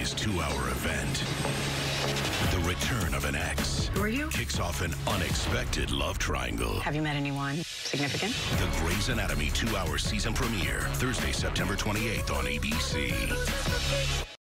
Grey's 2-hour event. The return of an ex. Who are you? Kicks off an unexpected love triangle. Have you met anyone significant? The Grey's Anatomy 2-hour season premiere, Thursday, September 28th on ABC.